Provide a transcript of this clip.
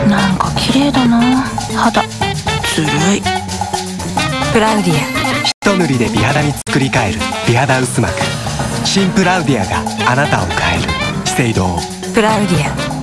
なんか綺麗だな肌。ずるい。 プラウディ一塗りで美肌に作り変える美肌薄膜、新プラウディアがあなたを変える。資生堂アプラウディア